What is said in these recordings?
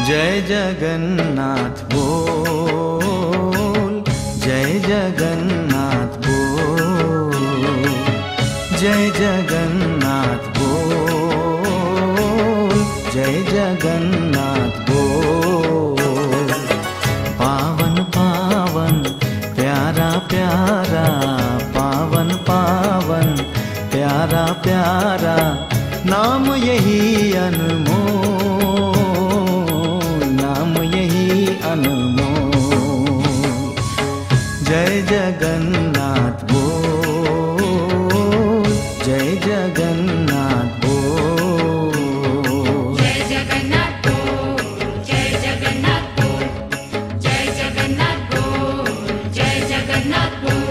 जय जगन्नाथ बोल, जय जगन्नाथ बोल, जय जगन्नाथ बोल, जय जगन्नाथ बोल। पावन पावन प्यारा प्यारा, पावन पावन प्यारा प्यारा, नाम यही अनमोल, नाम यही अनमोल। जय जगन्नाथ बोल, जय जगन्नाथ बोल, जय जगन्नाथ बोल, जय जगन्नाथ बोल, जय जगन्नाथ बोल, जय जगन्नाथ बोल।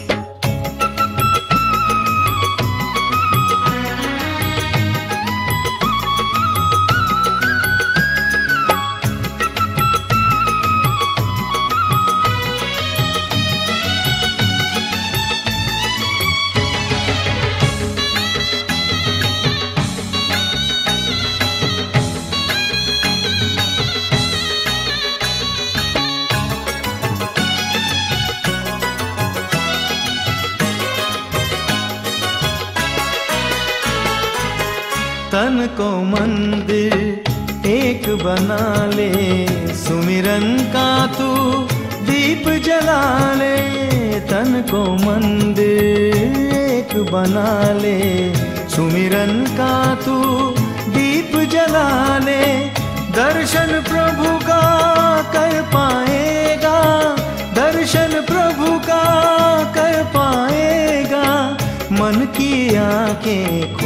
तन को मंदिर एक बना ले, सुमिरन का तू दीप जला ले। तन को मंदिर एक बना ले, सुमिरन का तू दीप जला ले। दर्शन प्रभु का कर पाएगा, दर्शन प्रभु का कर पाएगा। मन की आंखें